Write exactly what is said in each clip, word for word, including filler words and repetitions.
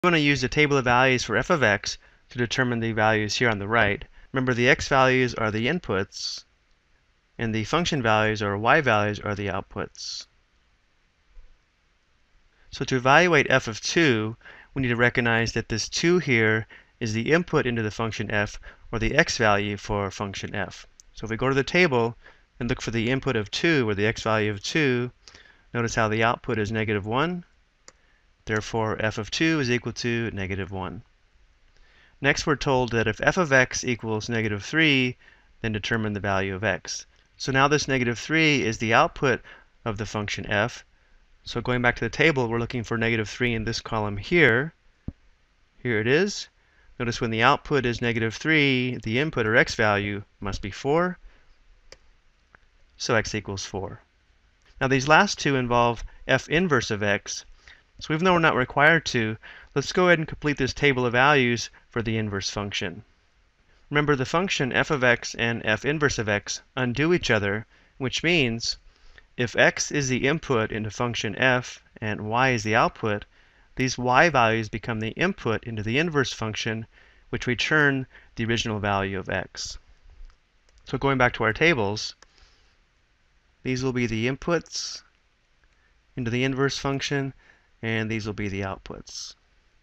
We want to use the table of values for f of x to determine the values here on the right. Remember, the x values are the inputs, and the function values or y values are the outputs. So to evaluate f of two, we need to recognize that this two here is the input into the function f, or the x value for function f. So if we go to the table and look for the input of two, or the x value of two, notice how the output is negative one. Therefore, f of two is equal to negative one. Next, we're told that if f of x equals negative three, then determine the value of x. So now this negative three is the output of the function f. So going back to the table, we're looking for negative three in this column here. Here it is. Notice when the output is negative three, the input or x value must be four. So x equals four. Now these last two involve f inverse of x. So even though we're not required to, let's go ahead and complete this table of values for the inverse function. Remember, the function f of x and f inverse of x undo each other, which means if x is the input into function f and y is the output, these y values become the input into the inverse function, which return the original value of x. So going back to our tables, these will be the inputs into the inverse function, and these will be the outputs.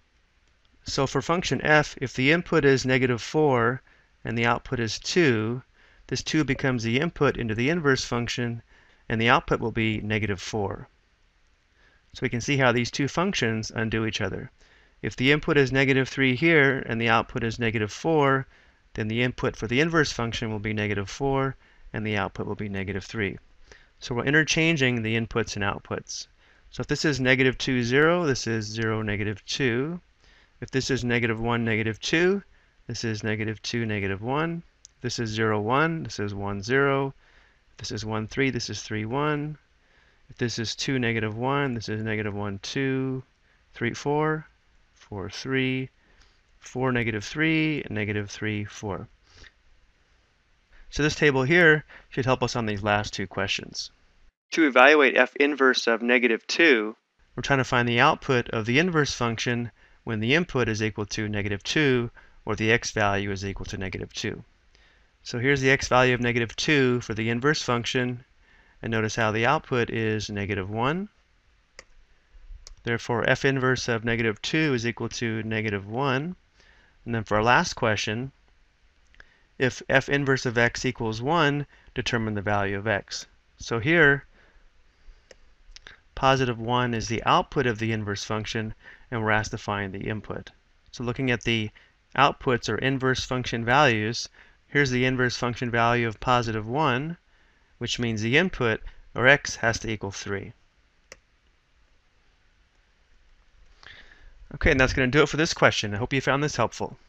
So for function f, if the input is negative four and the output is two, this two becomes the input into the inverse function, and the output will be negative four. So we can see how these two functions undo each other. If the input is negative three here and the output is negative four, then the input for the inverse function will be negative four and the output will be negative three. So we're interchanging the inputs and outputs. So if this is negative two, zero, this is zero, negative two. If this is negative one, negative two, this is negative two, negative one. If this is zero, one, this is one, zero. If this is one, three, this is three, one. If this is two, negative one, this is negative one, two, three, four, four, three, four, negative three, and negative three, four. So this table here should help us on these last two questions. To evaluate f inverse of negative two, we're trying to find the output of the inverse function when the input is equal to negative two, or the x value is equal to negative two. So here's the x value of negative two for the inverse function, and notice how the output is negative one. Therefore, f inverse of negative two is equal to negative one. And then for our last question, if f inverse of x equals one, determine the value of x. So here, positive one is the output of the inverse function, and we're asked to find the input. So looking at the outputs or inverse function values, here's the inverse function value of positive one, which means the input, or x, has to equal three. Okay, and that's going to do it for this question. I hope you found this helpful.